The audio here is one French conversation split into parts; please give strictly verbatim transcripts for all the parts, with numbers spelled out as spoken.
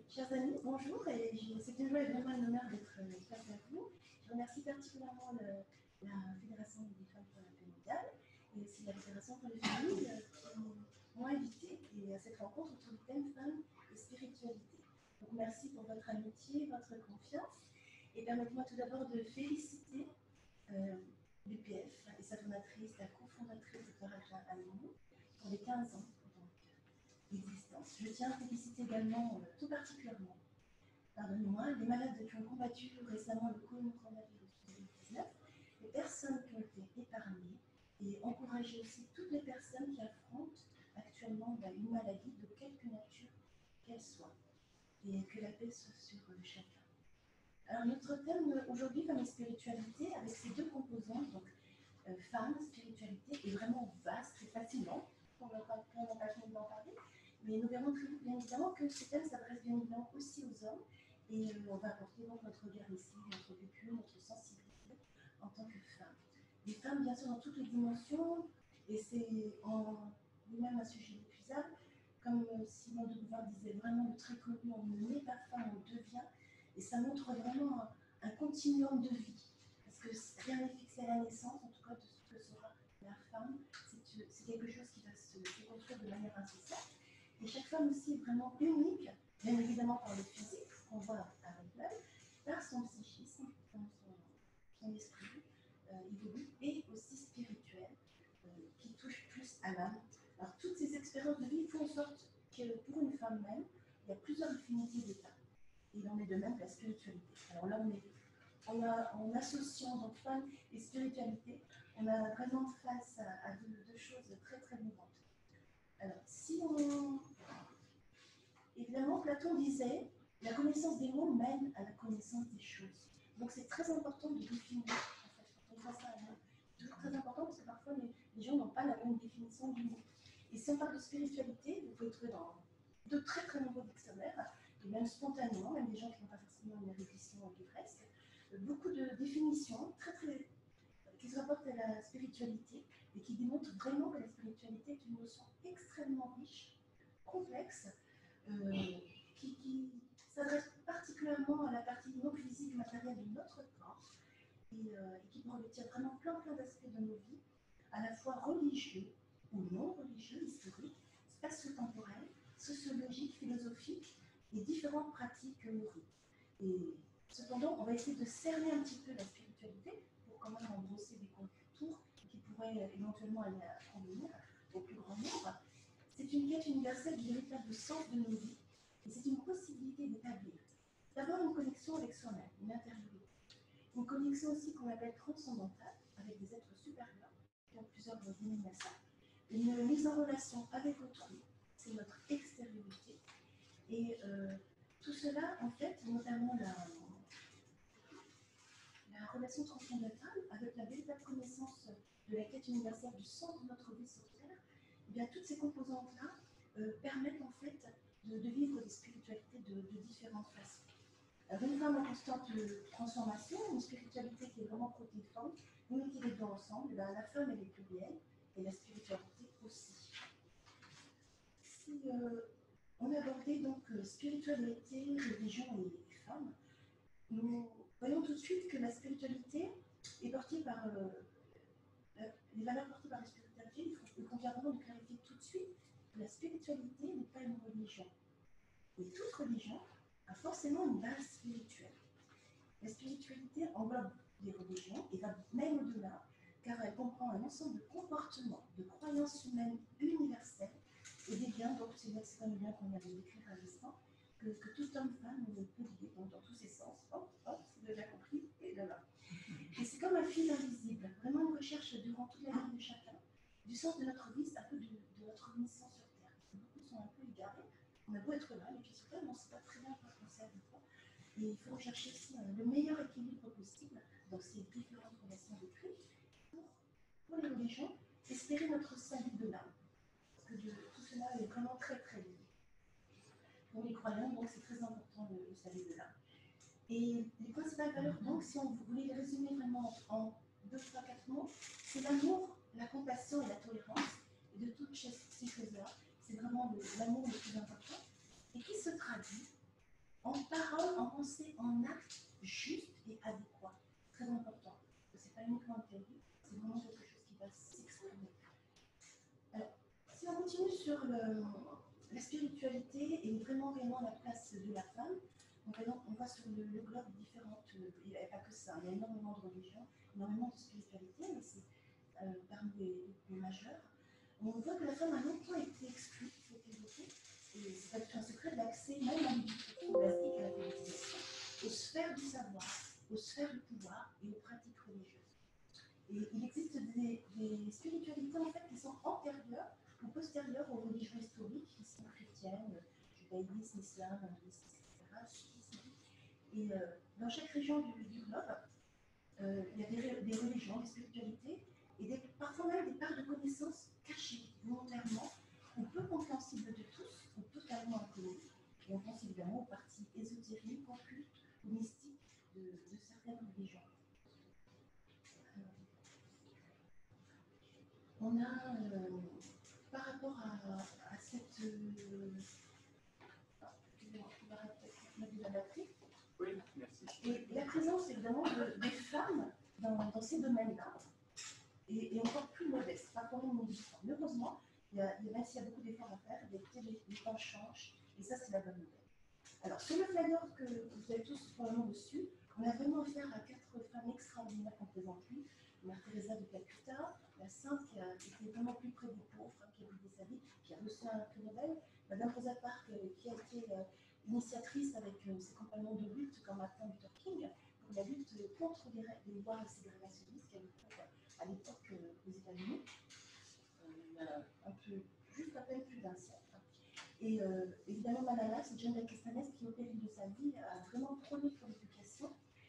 Chers amis, bonjour, et c'est une joie et vraiment un honneur d'être face à vous. Je remercie particulièrement le, la Fédération des femmes pour la paix mondiale et aussi la Fédération pour les familles qui m'ont invité et à cette rencontre autour du thème femmes et spiritualité. Donc merci pour votre amitié, votre confiance, et permettez-moi tout d'abord de féliciter euh, l'U P F et sa fondatrice, la cofondatrice, Dr Raja Almou, pour les quinze ans d'existence. Je tiens à féliciter également, euh, tout particulièrement, pardonnez-moi, les malades qui ont combattu récemment le coronavirus deux mille dix-neuf, les personnes qui ont été épargnées, et encourager aussi toutes les personnes qui affrontent actuellement bah, une maladie de quelque nature qu'elle soit, et que la paix soit sur euh, chacun. Alors notre thème aujourd'hui, femme et spiritualité, avec ces deux composantes, donc euh, femme, spiritualité, est vraiment vaste et fascinant, on n'a pas fini d'en parler. Mais nous verrons très bien évidemment que ce thème s'adresse bien évidemment aussi aux hommes, et euh, on va apporter donc notre regard ici, notre vécu, notre sensibilité en tant que femme. Les femmes, bien sûr, dans toutes les dimensions, et c'est en lui-même un sujet inépuisable, comme euh, Simone de Beauvoir disait vraiment de très connu, on ne naît pas femme, on devient, et ça montre vraiment un, un continuum de vie, parce que rien n'est fixé à la naissance, en tout cas de ce que sera la femme, c'est quelque chose qui va se, se construire de manière incessante. Et chaque femme aussi est vraiment unique, bien évidemment par le physique, qu'on voit avec l'œil, par son psychisme, son, son esprit euh, évolue, et aussi spirituel, euh, qui touche plus à l'âme. Alors toutes ces expériences de vie font en sorte que pour une femme même, il y a plusieurs affinités d'état. Et il en est de même que la spiritualité. Alors là, on est, on a, en associant donc femme et spiritualité, on a vraiment face à, à deux, deux choses très très mouvantes. Alors, si on... Évidemment, Platon disait « la connaissance des mots mène à la connaissance des choses ». Donc c'est très important de définir, en fait, quand on voit ça, c'est toujours très important parce que parfois les, les gens n'ont pas la bonne définition du mot. Et si on parle de spiritualité, vous pouvez trouver dans de très très nombreux dictionnaires, et même spontanément, même des gens qui n'ont pas forcément une érudition livresque, beaucoup de définitions très très qui se rapportent à la spiritualité et qui démontrent vraiment que la spiritualité est une notion extrêmement riche, complexe, euh, qui, qui s'adresse particulièrement à la partie non physique, matérielle de notre corps, et, euh, et qui peut revêtir vraiment plein plein d'aspects de nos vies, à la fois religieux ou non religieux, historiques, spatio-temporels, sociologiques, philosophiques et différentes pratiques nourries. Et cependant, on va essayer de cerner un petit peu la spiritualité pour quand même en brosser des contours qui pourraient éventuellement aller à convenir au plus grand nombre. C'est une quête universelle du véritable sens de nos vies, et c'est une possibilité d'établir d'abord une connexion avec soi-même, une intériorité, une connexion aussi qu'on appelle transcendantale, avec des êtres supérieurs, qui ont plusieurs dénominations, une mise en relation avec autrui, c'est notre extériorité, et euh, tout cela, en fait, notamment la, la relation transcendantale, avec la véritable connaissance de la quête universelle du sens de notre vie sur Terre, eh bien, toutes ces composantes-là euh, permettent en fait de, de vivre des spiritualités de, de différentes façons. Alors, une femme en constante transformation, une spiritualité qui est vraiment protéiforme, vous mettez les deux ensemble, eh bien, la femme elle est plurielle et la spiritualité aussi. Si euh, on a abordé donc euh, spiritualité, religion et femmes, nous voyons tout de suite que la spiritualité est portée par euh, la, les valeurs portées par la spiritualité. Il convient vraiment de clarifier tout de suite que la spiritualité n'est pas une religion. Et toute religion a forcément une base spirituelle. La spiritualité englobe les religions et va même au-delà, car elle comprend un ensemble de comportements, de croyances humaines universelles et des biens, donc c'est comme le bien qu'on vient de décrire à l'instant, que, que tout homme, femme peut guider dans, dans tous ses sens. Hop, hop, c'est déjà compris, et de là. Et c'est comme un fil invisible, vraiment une recherche durant toute la vie de chacun, du sens de notre vie, c'est un peu de, de notre mission sur Terre. Beaucoup sont un peu égarés, on a beau être là, les pieds sur Terre, mais on ne sait pas très bien quoi penser à quoi. Et il faut rechercher aussi euh, le meilleur équilibre possible dans ces différentes relations de crise pour, pour les religions, espérer notre salut de l'âme. Parce que de, tout cela est vraiment très très lié. Pour les croyants, donc c'est très important le, le salut de l'âme. Et les principales valeurs, donc, si on voulait les résumer vraiment en deux, trois, quatre mots, c'est l'amour, la compassion et la tolérance. Et de toutes ces choses-là, c'est vraiment l'amour le, le plus important, et qui se traduit en parole, en pensée, en acte, juste et adéquat. Très important. Ce n'est pas uniquement une théorie, c'est vraiment quelque chose qui va s'exprimer. Alors, si on continue sur le, la spiritualité et vraiment, vraiment la place de la femme, on va, on va sur le, le globe différentes, il n'y a pas que ça, il y a énormément de religions, énormément de spiritualité, mais c'est euh, parmi les, les majeures. On voit que la femme a longtemps été exclue, été évoquée, et c'est pas du tout un secret de l'accès, même à l'éducation basique, à la politisation, aux sphères du savoir, aux sphères du pouvoir et aux pratiques religieuses. Et il existe des, des spiritualités en fait qui sont antérieures ou postérieures aux religions historiques qui sont chrétiennes, judaïsme, islam, hindouisme, et cetera, sikhisme. Et euh, dans chaque région du, du globe, euh, il y a des, des religions, des spiritualités, et des, parfois même des parts de connaissances cachées volontairement, ou peu compréhensibles de tous, ou totalement inconnues. Et on pense évidemment aux parties ésotériques, occultes ou mystiques de, de certaines religions. Euh, on a, euh, par rapport à, à cette... Euh, Oui, merci. Et la présence évidemment de, des femmes dans, dans ces domaines-là est, est encore plus modeste, pas quand même inexistant. Mais heureusement, il y a, il y a, même s'il y a beaucoup d'efforts à faire, les, les, les temps changent, et ça c'est la bonne nouvelle. Alors sur le flyer que vous avez tous probablement reçu, on a vraiment affaire à quatre femmes extraordinaires qu'on présente plus. Mère Teresa de Calcutta, la sainte qui a été vraiment plus près des pauvres, qui a brûlé sa vie, qui a reçu un prix Nobel. Madame Rosa Parks, qui a été euh, initiatrice avec euh, ses compagnons de lutte comme Martin Luther King pour la lutte contre les, les lois ségrégationnistes qui avaient à l'époque euh, aux États-Unis, euh, il y a un peu, juste à peine plus d'un siècle. Et euh, évidemment, Malala, c'est John Castanes qui, au péril de sa vie, a vraiment prôné pour l'éducation,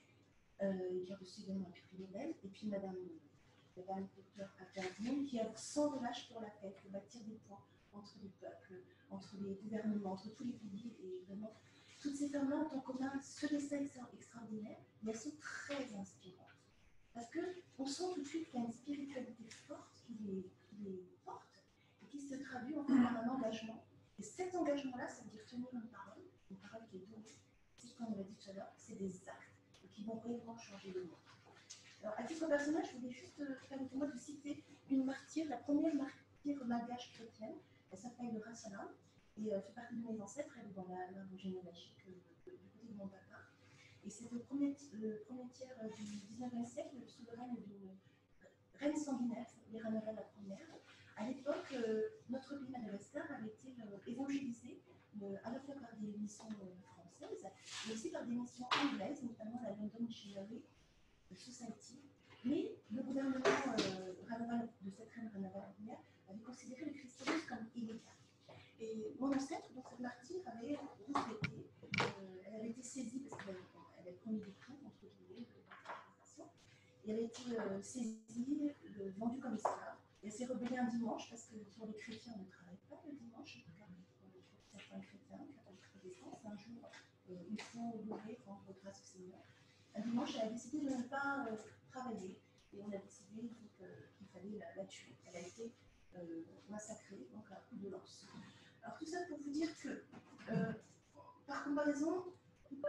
euh, qui a reçu également un prix Nobel. Et puis Madame, Madame Docteur Akhenaton, qui a sans relâche pour la paix, pour bâtir des ponts entre les peuples, entre les gouvernements, entre tous les pays. Et vraiment, toutes ces femmes-là ont en commun ce dessin extraordinaire, mais elles sont très inspirantes. Parce qu'on sent tout de suite qu'il y a une spiritualité forte qui les, qui les porte et qui se traduit en fait par un engagement. Et cet engagement-là, ça veut dire tenir une parole, une parole qui est donnée, c'est ce qu'on avait dit tout à l'heure, c'est des actes qui vont réellement changer le monde. Alors, à titre personnel, je voulais juste euh, permettez-moi de citer une martyre, la première martyre malgache chrétienne. Elle s'appelle Rassalam et euh, fait partie de mes ancêtres. Elle est dans l'arbre généalogique euh, du côté de mon papa. Et c'est le premier, le premier tiers du dix-neuvième siècle, le souverain d'une reine sanguinaire, s'appelait Ranara la première. À l'époque, euh, notre pays, Madagascar, avait été euh, évangélisé euh, à la fois par des missions euh, françaises, mais aussi par des missions anglaises, notamment la London Missionary Society. Mais le gouvernement euh, Ranara, de cette reine Ranara la première avait considéré le christianisme comme illégal. Et mon ancêtre, donc cette martyre, avait reflété, euh, elle avait été saisie parce qu'elle avait promis des coups contre guillemets de l'organisation, et elle a été euh, saisie, euh, vendue comme esclave. Et elle s'est rebellée un dimanche parce que pour les chrétiens, on ne travaille pas le dimanche, en tout cas pour certains chrétiens, catholiques protestants, c'est un jour euh, où il faut louer, rendre grâce au Seigneur. Un dimanche, elle a décidé de ne pas euh, travailler, et on a décidé donc, euh, qu'il fallait la, la tuer. Elle a été euh, massacrée, donc à coup de lance. Alors tout ça pour vous dire que, euh, par comparaison, par,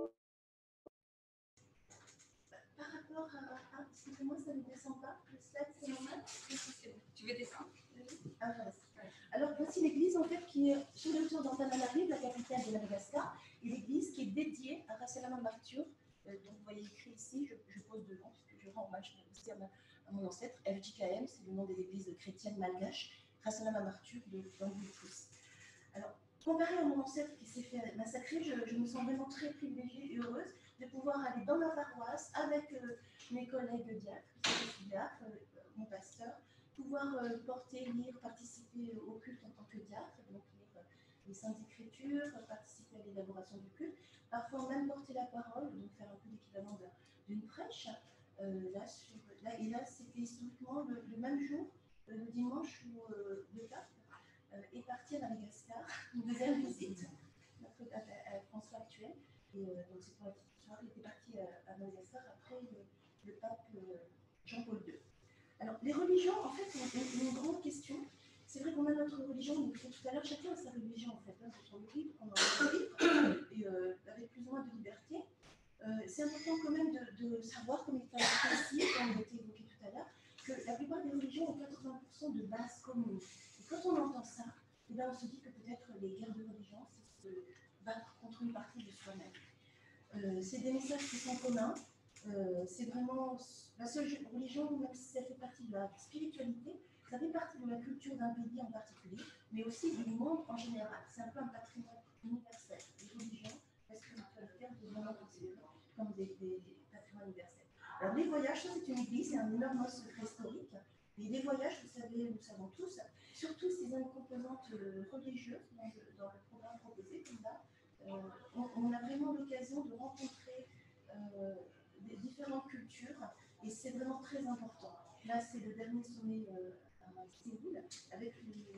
par rapport à... à excusez-moi, ça ne descend pas, le slide c'est normal. Tu veux descendre? Ah, voilà. Alors voici l'église en fait qui est sur le tour d'Antananarivo, la capitale de Madagascar, et l'église qui est dédiée à Rassalam Martyr. Euh, donc vous voyez écrit ici, je, je pose devant, parce que je rends hommage aussi à, ma, à mon ancêtre, F J K M, c'est le nom des églises chrétiennes malgaches, Rassalam Martyr de Bangui-Tous. Alors, comparé à mon ancêtre qui s'est fait massacrer, je, je me sens vraiment très privilégiée et heureuse de pouvoir aller dans ma paroisse avec euh, mes collègues diacres, diacres euh, mon pasteur, pouvoir euh, porter, lire, participer au culte en tant que diacre, donc lire euh, les Saintes Écritures, participer à l'élaboration du culte, parfois même porter la parole, donc faire un peu l'équivalent d'une prêche. Euh, là, sur, là, et là, c'était historiquement le, le même jour, euh, le dimanche où euh, le pape est parti à Madagascar, une deuxième visite, notre pape à François actuel. Et euh, donc c'est pour la petite histoire, il était parti à, à Madagascar après le, le pape euh, Jean-Paul deux. Alors les religions, en fait, c'est une, une grande question. C'est vrai qu'on a notre religion, mais tout à l'heure, chacun a sa religion en fait. Hein, sur le livre, on a un livre, et euh, la c'est important quand même de, de savoir, comme il fallait préciser, comme on a été évoqué tout à l'heure, que la plupart des religions ont quatre-vingts pour cent de bases communes. Et quand on entend ça, eh bien, on se dit que peut-être les guerres de religion, c'est se battre contre une partie de soi-même. Euh, c'est des messages qui sont communs. Euh, c'est vraiment la seule religion, même si ça fait partie de la spiritualité, ça fait partie de la culture d'un pays en particulier, mais aussi du monde en général. C'est un peu un patrimoine universel. Les religions, la spiritualité, on peut vraiment considérer comme des, des, des patrimoines universels. Alors les voyages, ça c'est une église, c'est un énorme secret historique. Et les voyages, vous savez, nous savons tous, surtout s'ils ont une composante religieuse dans le, dans le programme proposé, comme là, euh, on, on a vraiment l'occasion de rencontrer euh, des différentes cultures, et c'est vraiment très important. Là, c'est le dernier sommet euh, à Séoul, avec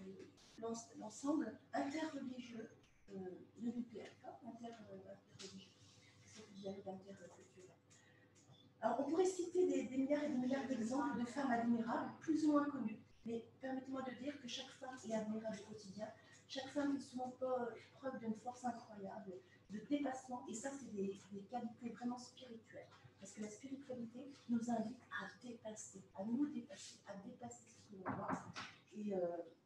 l'ensemble interreligieux euh, de l'U P F, hein, interreligieux, c'est ce dialogue interculturel. Alors, on pourrait citer des, des milliards et des milliards d'exemples de femmes admirables, plus ou moins connues, mais permettez-moi de dire que chaque femme est admirable au quotidien. Chaque femme fait souvent preuve d'une force incroyable, de dépassement, et ça, c'est des, des qualités vraiment spirituelles. Parce que la spiritualité nous invite à dépasser, à nous dépasser, à dépasser ce que l'on voit. Et, euh,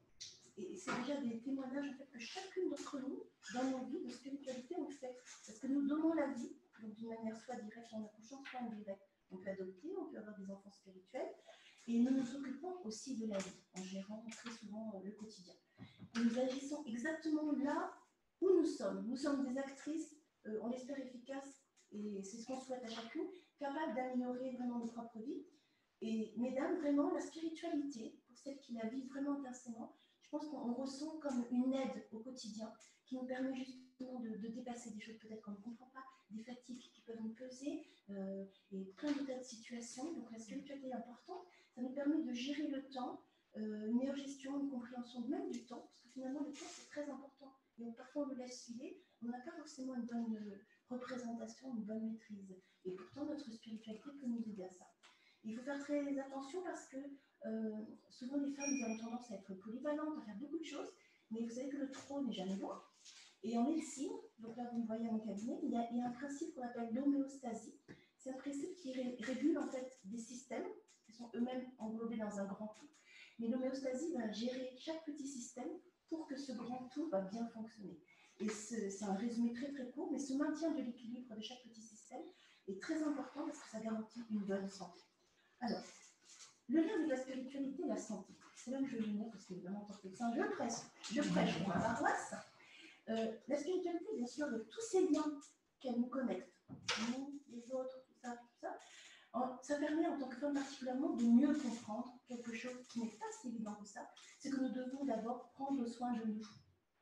et c'est déjà des témoignages en fait, que chacune d'entre nous, dans nos vies de spiritualité, on le fait. Parce que nous donnons la vie, donc d'une manière soit directe en accouchant, soit indirecte. On peut adopter, on peut avoir des enfants spirituels. Et nous nous occupons aussi de la vie, en gérant très souvent le quotidien. Et nous agissons exactement là où nous sommes. Nous sommes des actrices, euh, on l'espère efficaces, et c'est ce qu'on souhaite à chacune, capables d'améliorer vraiment nos propres vies. Et mesdames, vraiment, la spiritualité, pour celles qui la vivent vraiment intensément, je pense qu'on ressent comme une aide au quotidien qui nous permet justement de, de dépasser des choses peut-être qu'on ne comprend pas, des fatigues qui peuvent nous peser, euh, et plein de tas de situations. Donc la spiritualité est importante, ça nous permet de gérer le temps, euh, une meilleure gestion, une compréhension même du temps, parce que finalement le temps c'est très important. Et donc, parfois on le laisse filer, on n'a pas forcément une bonne euh, représentation, une bonne maîtrise. Et pourtant notre spiritualité peut nous aider à ça. Il faut faire très attention parce que euh, souvent les femmes ont tendance à être polyvalentes, à faire beaucoup de choses, mais vous savez que le trop n'est jamais bon. Et en médecine, donc là vous me voyez à mon cabinet, il y a, il y a un principe qu'on appelle l'homéostasie. C'est un principe qui ré, régule en fait des systèmes qui sont eux-mêmes englobés dans un grand tout. Mais l'homéostasie va gérer chaque petit système pour que ce grand tout va bien fonctionner. Et c'est un résumé très très court, mais ce maintien de l'équilibre de chaque petit système est très important parce que ça garantit une bonne santé. Alors, le lien avec la spiritualité et la santé, c'est là que je vais venir parce qu'évidemment, en tant que médecin, je prêche, je prêche pour ma paroisse. Euh, la spiritualité, bien sûr, avec tous ces liens qu'elle nous connecte, nous, les autres, tout ça, tout ça, en, ça permet en tant que femme particulièrement de mieux comprendre quelque chose qui n'est pas si évident que ça, c'est que nous devons d'abord prendre soin de nous.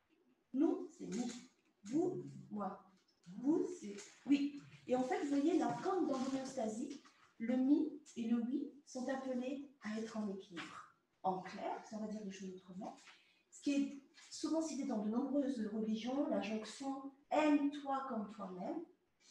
Nous, c'est nous. Vous, moi. Vous, c'est oui. Et en fait, vous voyez, là, comme dans l'homéostasie, le mi et le oui sont appelés à être en équilibre. En clair, ça va dire des choses autrement. Ce qui est souvent cité dans de nombreuses religions, la jonction « aime-toi comme toi-même »,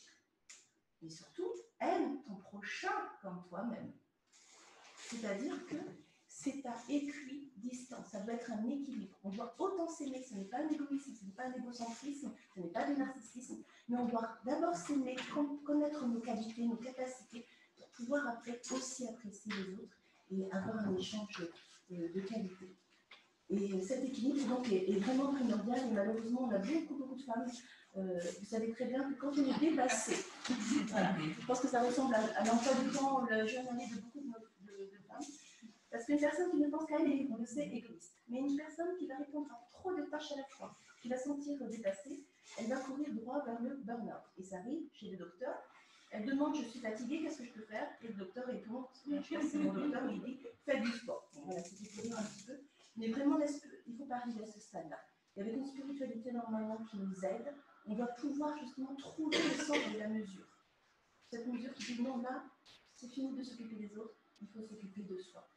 mais surtout « aime ton prochain comme toi-même ». C'est-à-dire que c'est à équidistance, ça doit être un équilibre. On doit autant s'aimer, ce n'est pas un égoïsme, ce n'est pas un égocentrisme, ce n'est pas du narcissisme, mais on doit d'abord s'aimer, connaître nos qualités, nos capacités, pour pouvoir après aussi apprécier les autres et avoir un échange de, de qualité. Et cet équilibre donc, est, est vraiment primordial et malheureusement on a beaucoup beaucoup de femmes, euh, vous savez très bien que quand on est dépassé, voilà, je pense que ça ressemble à, à l'emploi du temps, le journalier de beaucoup de, de, de femmes, parce qu'une personne qui ne pense qu'à elle est, on le sait, égoïste, mais une personne qui va répondre à trop de tâches à la fois, qui va se sentir dépassée, elle va courir droit vers le burn-out. Et ça arrive chez le docteur. Elle demande, je suis fatiguée, qu'est-ce que je peux faire? Et le docteur répond, c'est mon docteur, il dit, faites du sport. Bon, voilà, c'était pour dire un petit peu. Mais vraiment, il ne faut pas arriver à ce stade-là. Et avec une spiritualité normalement qui nous aide, on va pouvoir justement trouver le sens de la mesure. Cette mesure qui dit, non, là, c'est fini de s'occuper des autres, il faut s'occuper de soi.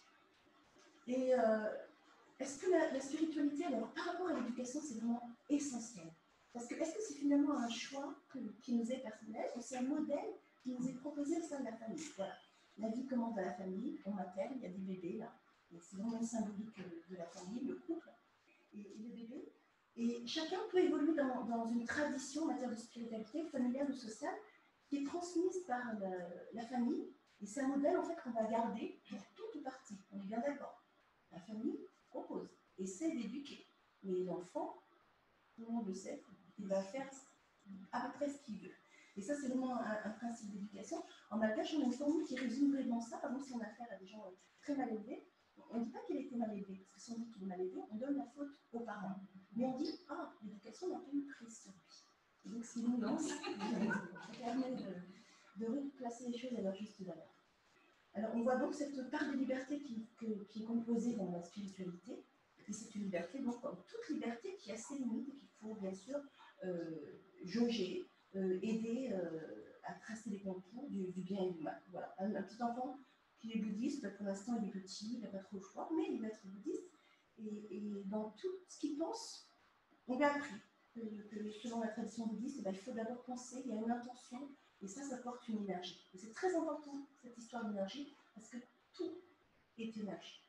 Et euh, est-ce que la, la spiritualité, alors, par rapport à l'éducation, c'est vraiment essentiel? Parce que est-ce que c'est finalement un choix que, qui nous est personnel, ou c'est un modèle qui nous est proposé au sein de la famille? Voilà. La vie commence à la famille, on m'appelle, il y a des bébés là, et c'est vraiment symbolique de la famille, le couple et, et le bébé. Et chacun peut évoluer dans, dans une tradition en matière de spiritualité, familiale ou sociale, qui est transmise par la, la famille, et c'est un modèle en fait qu'on va garder pour toute ou partie. On est bien d'accord. La famille propose, essaie d'éduquer. Mais l'enfant, tout le monde le sait, il va faire à peu près ce qu'il veut. Et ça, c'est vraiment un, un principe d'éducation. En malgache, on a une formule qui résume vraiment ça. Par exemple, si on a affaire à des gens très mal élevés, on ne dit pas qu'il était mal élevé, parce que si on dit qu'il est mal élevé, on donne la faute aux parents. Mais on dit, ah, l'éducation n'a pas eu prise sur lui. Et donc, c'est une lance qui permet de, de replacer les choses à leur juste valeur. Alors, on voit donc cette part de liberté qui, que, qui est composée dans la spiritualité. Et c'est une liberté, donc, comme toute liberté, qui a ses limites et qu'il faut, bien sûr, euh, jauger, euh, aider euh, à tracer les contours du, du bien et du mal. Voilà. Un, un petit enfant qui est bouddhiste, pour l'instant, il est petit, il n'a pas trop le choix, mais il va être bouddhiste. Et, et dans tout ce qu'il pense, on lui a appris que, que selon la tradition bouddhiste, ben, il faut d'abord penser, il y a une intention, et ça, ça porte une énergie. Et c'est très important, cette histoire d'énergie, parce que tout est énergie.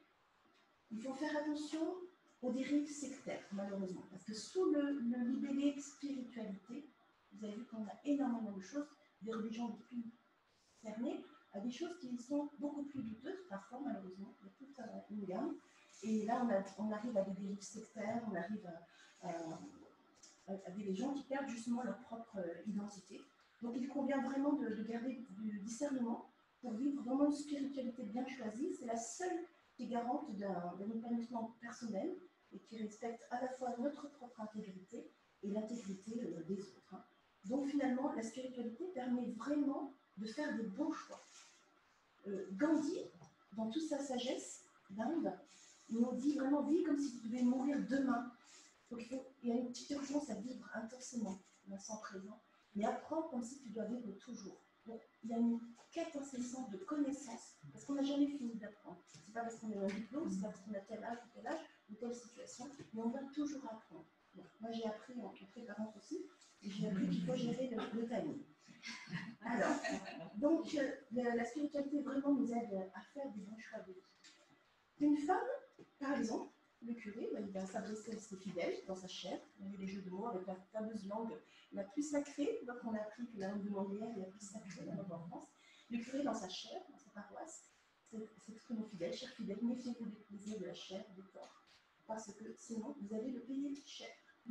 Il faut faire attention aux dérives sectaires, malheureusement, parce que sous le, le libellé spiritualité, vous avez vu qu'on a énormément de choses, des religions les plus cernées, à des choses qui sont beaucoup plus douteuses, parfois, malheureusement, il y a toute une gamme. Et là, on, a, on arrive à des dérives sectaires, on arrive à, à, à des gens qui perdent justement leur propre identité. Donc, il convient vraiment de, de garder du discernement pour vivre vraiment une spiritualité bien choisie. C'est la seule qui est garante d'un épanouissement personnel et qui respecte à la fois notre propre intégrité et l'intégrité euh, des autres. Hein. Donc finalement, la spiritualité permet vraiment de faire des bons choix. Euh, Gandhi, dans toute sa sagesse d'Inde, il nous dit vraiment « vis comme si tu devais mourir demain ». Donc il, faut, il y a une petite urgence à vivre intensément, l'instant présent, mais apprends comme si tu dois vivre toujours. Donc, il y a une quête incessante de connaissances, parce qu'on n'a jamais fini d'apprendre. Ce n'est pas parce qu'on a un diplôme, c'est pas parce qu'on a tel âge ou tel âge ou telle situation, mais on va toujours apprendre. Bon, moi, j'ai appris en préparant aussi, et j'ai appris qu'il faut gérer le, le timing. Alors, donc, euh, la, la spiritualité vraiment nous aide à faire des bons choix de vie. Une femme, par exemple, le curé, ben, il va s'adresser à ses fidèles dans sa chaire. Il y a eu des jeux de mots avec la fameuse langue la plus sacrée. Donc on a appris que la langue de Molière est la plus sacrée, la langue en France. Le curé, dans sa chaire, dans sa paroisse, s'exprime aux fidèles, chers fidèles, méfiez-vous des plaisirs de la chair, du corps, parce que sinon vous allez le payer cher.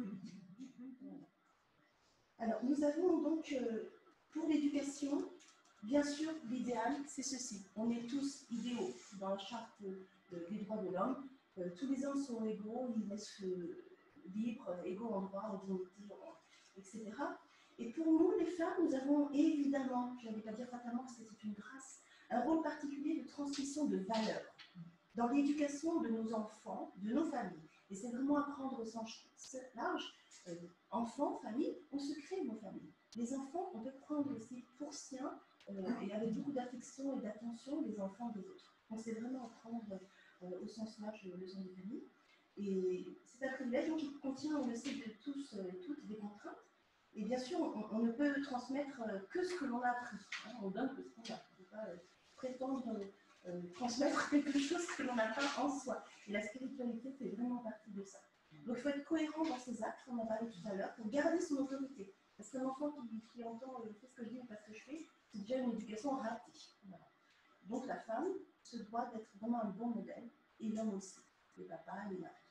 Alors nous avons donc, euh, pour l'éducation, bien sûr, l'idéal, c'est ceci. On est tous idéaux dans la charte euh, des droits de l'homme. Euh, tous les hommes sont égaux, ils naissent euh, libres, égaux en droit, en dignité, en, et cetera. Et pour nous, les femmes, nous avons évidemment, je ne vais pas dire fatalement parce que c'est une grâce, un rôle particulier de transmission de valeurs dans l'éducation de nos enfants, de nos familles. Et c'est vraiment apprendre au sens large. Euh, enfants, famille, on se crée nos familles. Les enfants, on peut prendre aussi pour siens, euh, et avec beaucoup d'affection et d'attention, les enfants des autres. Donc c'est vraiment apprendre euh, au sens large le son des familles. Et c'est un privilège donc, qui contient, on le sait, de tous et euh, toutes des contraintes. Et bien sûr, on, on ne peut transmettre euh, que ce que l'on a appris. Hein, on donne que ce qu'on a. On ne peut pas euh, prétendre euh, transmettre quelque chose que l'on n'a pas en soi. Et la spiritualité fait vraiment partie de ça. Donc il faut être cohérent dans ses actes, on en parlait tout à l'heure, pour garder son autorité. Parce qu'un enfant qui, qui entend euh, « fais ce que je dis ou pas ce que je fais », c'est déjà une éducation ratée. Voilà. Donc la femme se doit d'être vraiment un bon modèle, et l'homme aussi, les papas, les maris.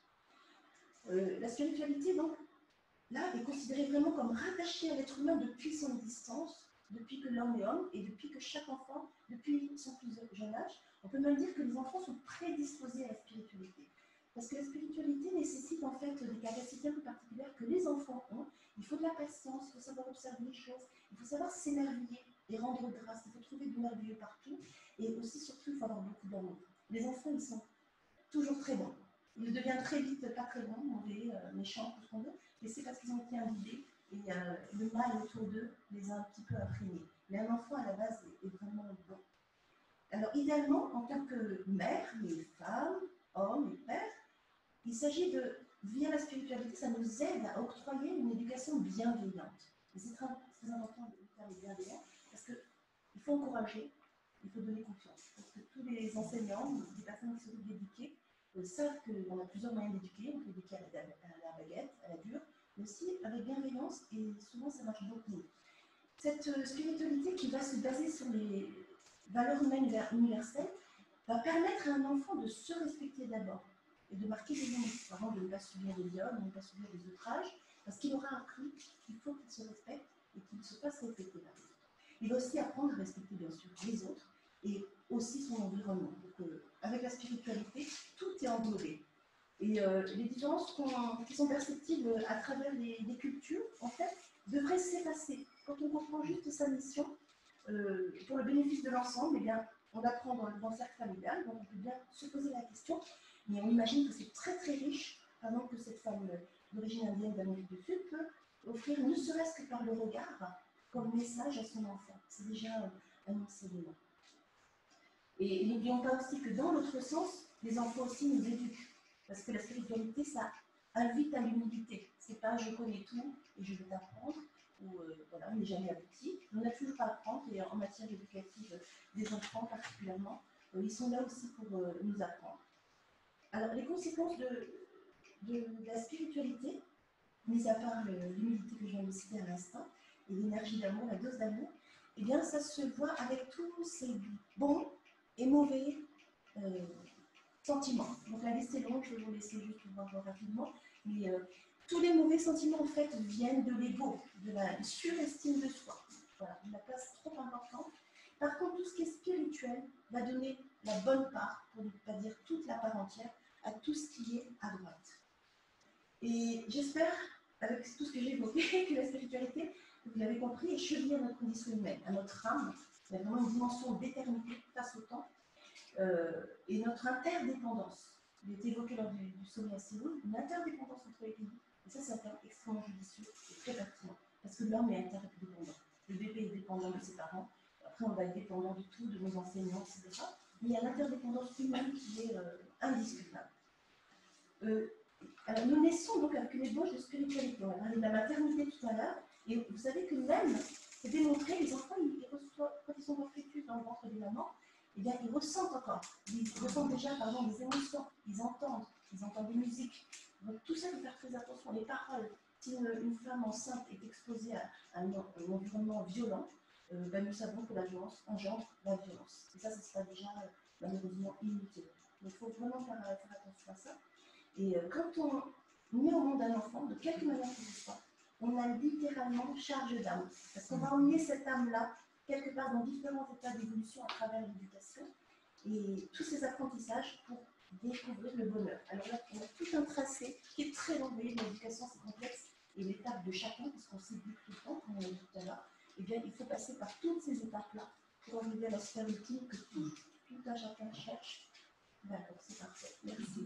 Euh, la spiritualité, donc, là, est considérée vraiment comme rattachée à l'être humain depuis son existence, depuis que l'homme est homme, et depuis que chaque enfant, depuis son plus jeune âge. On peut même dire que les enfants sont prédisposés à la spiritualité. Parce que la spiritualité nécessite en fait des capacités un peu particulières que les enfants ont. Il faut de la patience, il faut savoir observer les choses, il faut savoir s'émerveiller et rendre grâce. Il faut trouver du merveilleux partout. Et aussi, surtout, il faut avoir beaucoup d'amour. Les enfants, ils sont toujours très bons. Ils deviennent très vite pas très bons, mauvais, euh, méchants, tout ce qu'on veut. Mais c'est parce qu'ils ont été imbibés et euh, le mal autour d'eux les a un petit peu imprimés. Mais un enfant, à la base, est, est vraiment bon. Alors, idéalement, en tant que mère, mais femme, homme et père, il s'agit de, via la spiritualité, ça nous aide à octroyer une éducation bienveillante. Et c'est très, très important de faire les bienveillants, parce qu'il faut encourager, il faut donner confiance. Parce que tous les enseignants, les personnes qui s'occupent d'éduquer, euh, savent qu'on a plusieurs moyens d'éduquer. On peut éduquer à la, à la baguette, à la dure, mais aussi avec bienveillance, et souvent ça marche beaucoup. Cette euh, spiritualité qui va se baser sur les valeurs humaines universelles va permettre à un enfant de se respecter d'abord et de marquer des limites avant de ne pas subir des viols, de ne pas subir des outrages, parce qu'il aura appris qu'il faut qu'il se respecte et qu'il se fasse respecter par les autres. Il va aussi apprendre à respecter bien sûr les autres et aussi son environnement. Donc, euh, avec la spiritualité, tout est englobé. Et euh, les différences qui sont perceptibles à travers les, les cultures, en fait, devraient s'effacer. Quand on comprend juste sa mission, euh, pour le bénéfice de l'ensemble, eh bien, on apprend dans, dans le cercle familial, donc on peut bien se poser la question, mais on imagine que c'est très très riche, par exemple que cette femme d'origine indienne d'Amérique du Sud peut offrir, ne serait-ce que par le regard, comme message à son enfant. C'est déjà un enseignement. Et n'oublions pas aussi que dans l'autre sens, les enfants aussi nous éduquent. Parce que la spiritualité, ça invite à l'humilité. C'est pas je connais tout et je vais t'apprendre, ou euh, voilà, on n'est jamais abouti. On a toujours à apprendre, et en matière éducative des enfants particulièrement, euh, ils sont là aussi pour euh, nous apprendre. Alors, les conséquences de, de, de la spiritualité, mis à part l'humilité que je viens de citer à l'instant, et l'énergie d'amour, la dose d'amour, eh bien, ça se voit avec tous ces bons et mauvais euh, sentiments. Donc la liste est longue, je vais vous laisser juste voir rapidement, mais euh, tous les mauvais sentiments en fait viennent de l'ego, de la surestime de soi. Voilà, une place trop importante. Par contre, tout ce qui est spirituel va donner la bonne part, pour ne pas dire toute la part entière, à tout ce qui est à droite. Et j'espère, avec tout ce que j'ai évoqué, que la spiritualité, vous l'avez compris, est chevillée à notre condition humaine, à notre âme. Il y a vraiment une dimension d'éternité face au temps. Euh, et notre interdépendance. Il est évoqué lors du, du sommet à Séoul, une interdépendance entre les pays. Et ça, c'est un terme extrêmement judicieux et très pertinent. Parce que l'homme est interdépendant. Le bébé est dépendant de ses parents. Après, on va être dépendant de tout, de nos enseignants, et cetera. Mais il y a l'interdépendance humaine qui est euh, indiscutable. Euh, alors, nous naissons donc avec une ébauche de spiritualité. On a parlé de la maternité tout à l'heure. Et vous savez que même, c'est démontré, les enfants, ils reçoivent, quand ils sont dans le fœtus dans le ventre des mamans, eh bien, ils ressentent encore. Ils ressentent déjà, par exemple, des émotions. Ils entendent. Ils entendent des musiques. Donc, tout ça, il faut faire très attention. Les paroles. Si une, une femme enceinte est exposée à un, un environnement violent, euh, ben, nous savons que la violence engendre la violence. Et ça, ça sera déjà euh, malheureusement inutile. Donc, il faut vraiment faire, faire attention à ça. Et euh, quand on met au monde un enfant, de quelque manière que ce soit, on a littéralement charge d'âme. Parce qu'on va emmener cette âme-là quelque part dans différents états d'évolution à travers l'éducation et tous ces apprentissages pour découvrir le bonheur. Alors là, on a tout un tracé qui est très long. Vous voyez, l'éducation, c'est complexe et l'étape de chacun, parce qu'on s'éduque tout le temps, comme on l'a dit tout à l'heure, eh bien, il faut passer par toutes ces étapes-là pour arriver à la sphère ultime que tout, tout un chacun cherche. D'accord, c'est parfait. Merci.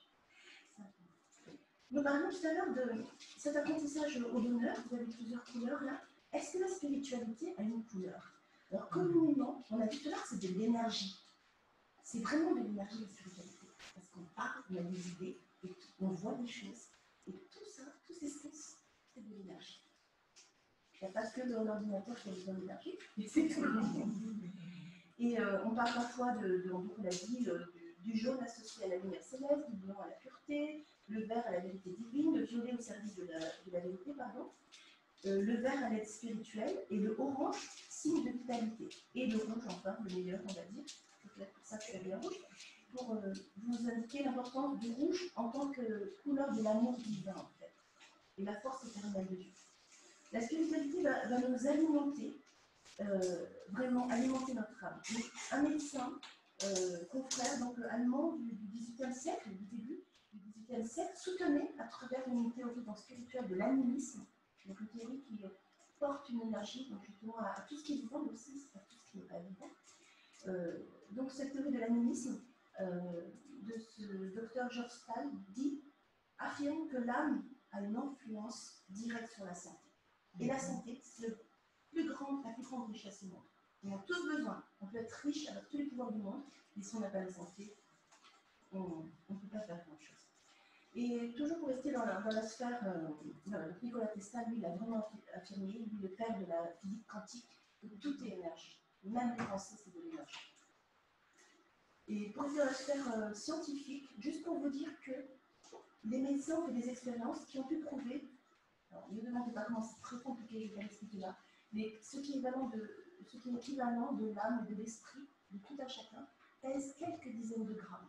Nous parlions tout à l'heure de cet apprentissage au bonheur. Vous avez plusieurs couleurs là. Est-ce que la spiritualité a une couleur? Alors, communément, on a dit tout à l'heure, c'est de l'énergie. C'est vraiment de l'énergie, la spiritualité. Parce qu'on parle, on a des idées, et on voit des choses. Et tout ça, tous ces sens, c'est de l'énergie. Il n'y a pas que l'ordinateur qui a besoin d'énergie, mais c'est tout le monde. Et euh, on parle parfois de, de donc on l'a dit, le, du, du jaune associé à la lumière céleste, du blanc à la pureté, le vert à la vérité divine, le violet au service de la, de la vérité, pardon. Euh, le vert à l'aide spirituelle et le orange, signe de vitalité. Et le rouge, enfin, le meilleur, on va dire. C'est pour ça que je suis bien rouge. Pour euh, vous indiquer l'importance du rouge en tant que couleur de l'amour divin, en fait. Et la force éternelle de Dieu. La spiritualité va, va nous alimenter, euh, vraiment alimenter notre âme. Donc, un médecin, euh, confrère, donc allemand du, du dix-huitième siècle, du début du dix-huitième siècle, soutenait à travers une théorie donc, spirituelle de l'animisme, donc une théorie qui porte une énergie donc justement à, à tout ce qui est vivant, mais aussi à tout ce qui n'est pas vivant. Euh, donc cette théorie de l'animisme euh, de ce docteur George Stahl dit, affirme que l'âme a une influence directe sur la santé. Et la santé, c'est le plus grand, la plus grande richesse du monde. On a tous besoin. On peut être riche avec tous les pouvoirs du monde, mais si on n'a pas la santé, on ne peut pas faire grand-chose. Et toujours pour rester dans la, dans la sphère, euh, Nikola Tesla, lui, il a vraiment affirmé, lui, le père de la physique quantique, que tout est énergie. Même les pensées, c'est de l'énergie. Et pour rester dans la sphère euh, scientifique, juste pour vous dire que les médecins ont fait des expériences qui ont pu prouver, alors ne me demandez pas comment c'est très compliqué, je vais l'expliquer là, Mais ce qui est équivalent de, ce qui est équivalent de l'âme et de l'esprit de tout un chacun pèse quelques dizaines de grammes.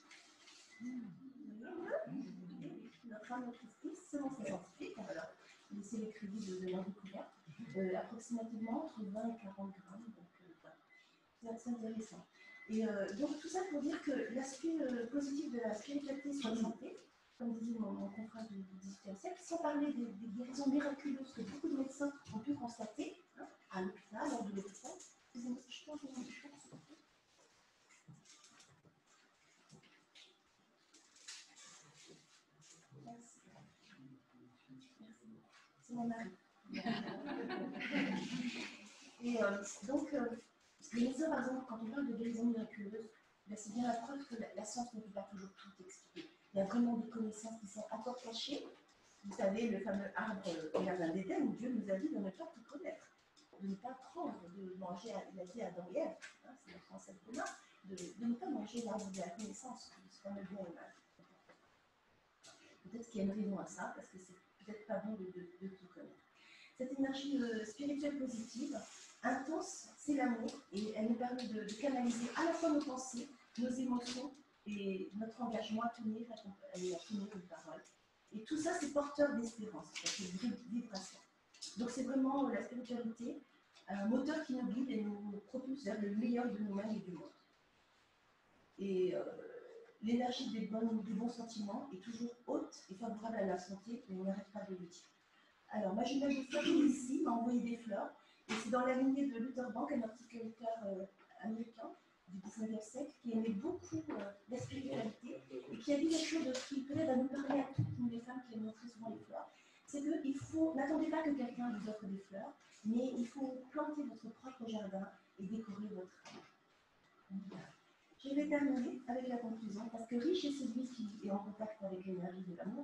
Notre âme, notre esprit, selon ces scientifiques, alors laissez les crédits de, de leur découverte, euh, approximativement entre vingt et quarante grammes. Donc, euh, voilà. C'est intéressant. Et euh, donc, tout ça pour dire que l'aspect euh, positif de la spiritualité sur la santé, comme disait mon, mon confrère du dix-huitième siècle, sans parler des, des guérisons miraculeuses que beaucoup de médecins ont pu constater, hein, à l'hôpital, lors de l'hôpital. Excusez-moi, je pense que je vais Merci. Merci. C'est mon mari. Et euh, donc, euh, les médecins, par exemple, quand on parle de guérison miraculeuse, ben, c'est bien la preuve que la, la science ne peut pas toujours tout expliquer. Il y a vraiment des connaissances qui sont encore cachées. Vous savez, le fameux arbre au jardin d'Éden, où Dieu nous a dit de ne pas tout connaître, de ne pas prendre, de manger, il a dit à Adam et Ève, hein, c'est notre ancêtre commun, de, de ne pas manger l'arbre de la connaissance, ce fameux bien et mal. Peut-être qu'il y a une raison à ça, parce que c'est peut-être pas bon de, de, de tout connaître. Cette énergie euh, spirituelle positive, intense, c'est l'amour, et elle nous permet de, de canaliser à la fois nos pensées, nos émotions et notre engagement à tenir, à, à tenir une parole. Et tout ça, c'est porteur d'espérance, c'est une vibration. Donc c'est vraiment euh, la spiritualité, un moteur qui nous guide et nous propulse vers le meilleur de nous-mêmes et du monde. Et euh, l'énergie des, des bons sentiments est toujours haute et favorable à la santé, et on n'arrête pas de le dire. Alors, ma jumelle de fleurs ici m'a envoyé des fleurs, et c'est dans la lignée de Luther Bank, un horticulteur euh, américain du dix-neuvième siècle, qui aimait beaucoup euh, la spiritualité, et qui a dit quelque chose qui peut-être à nous parler à toutes nous, les femmes qui aiment très souvent les fleurs. C'est qu'il faut, n'attendez pas que quelqu'un vous offre des fleurs, mais il faut planter votre propre jardin et décorer votre âme. Je vais terminer avec la conclusion, parce que riche est celui qui est en contact avec l'énergie de l'amour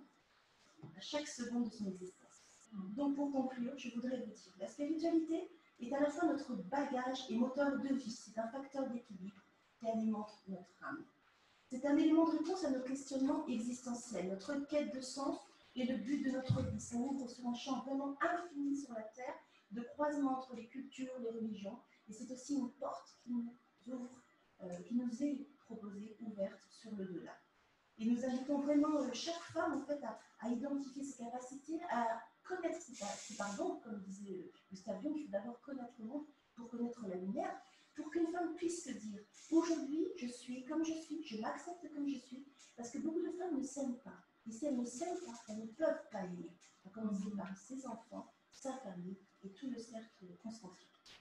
à chaque seconde de son existence. Donc pour conclure, je voudrais vous dire, la spiritualité est à la fois notre bagage et moteur de vie, c'est un facteur d'équilibre qui alimente notre âme. C'est un élément de réponse à nos questionnements existentiels, notre quête de sens et le but de notre vie. Ça ouvre sur un champ vraiment infini sur la Terre, de croisement entre les cultures, les religions, et c'est aussi une porte qui nous ouvre, euh, qui nous est proposée, ouverte sur le delà. Et nous invitons vraiment euh, chaque femme en fait, à, à identifier ses capacités, à connaître ses, ses pardons, comme disait euh, Gustave Jung, il faut d'abord connaître le monde pour connaître la lumière, pour qu'une femme puisse se dire aujourd'hui je suis comme je suis, je m'accepte comme je suis, parce que beaucoup de femmes ne s'aiment pas. Et si elles ne s'aiment pas, elles ne peuvent pas aimer. À commencer par ses enfants, sa famille et tout le cercle concentrique.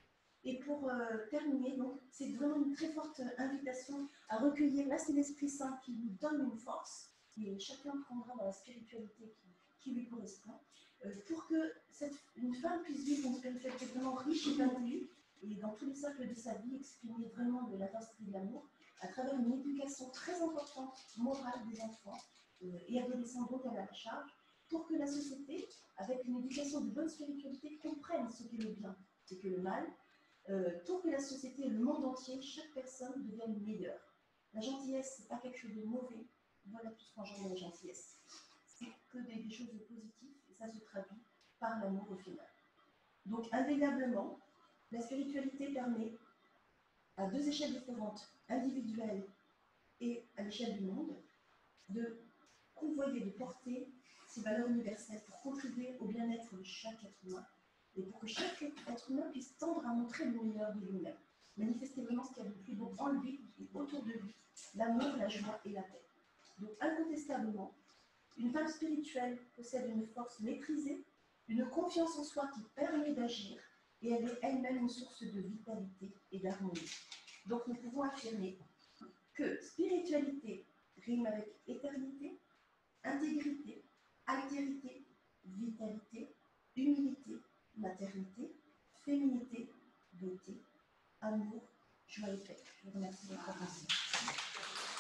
Et pour euh, terminer, donc, c'est vraiment une très forte invitation à recueillir. Là, c'est l'Esprit Saint qui nous donne une force, et chacun prendra dans la spiritualité qui, qui lui correspond, euh, pour que cette, une femme puisse vivre une spiritualité vraiment riche et épanouie, et dans tous les cercles de sa vie, exprimer vraiment de l'intensité de l'amour, à travers une éducation très importante, morale des enfants euh, et adolescents dont elle a la charge, pour que la société, avec une éducation de bonne spiritualité, comprenne ce qu'est le bien, ce qu'est le mal, Euh, pour que la société et le monde entier, chaque personne devienne meilleure. La gentillesse, ce n'est pas quelque chose de mauvais. Voilà tout ce qu'engendre la gentillesse. C'est que des, des choses positives, et ça se traduit par l'amour au final. Donc, indéniablement, la spiritualité permet, à deux échelles différentes, individuelles et à l'échelle du monde, de convoyer, de porter ces valeurs universelles pour contribuer au bien-être de chaque être humain, et pour que chaque être humain puisse tendre à montrer le meilleur de lui-même. Manifester vraiment ce qu'il y a de plus beau en lui et autour de lui, l'amour, la joie et la paix. Donc incontestablement, une femme spirituelle possède une force maîtrisée, une confiance en soi qui permet d'agir, et elle est elle-même une source de vitalité et d'harmonie. Donc nous pouvons affirmer que spiritualité rime avec éternité, intégrité, altérité, vitalité, humilité, maternité, féminité, beauté, amour, joie et paix. Je vous remercie de votre attention.